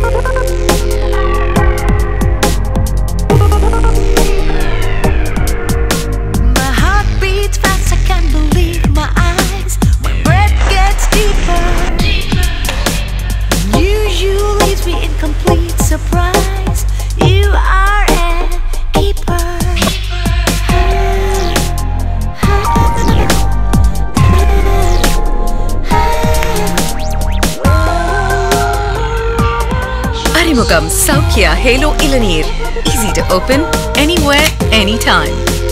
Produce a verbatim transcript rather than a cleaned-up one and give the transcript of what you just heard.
Arumugam Saukya Halo Ilanir. Easy to open, anywhere, anytime.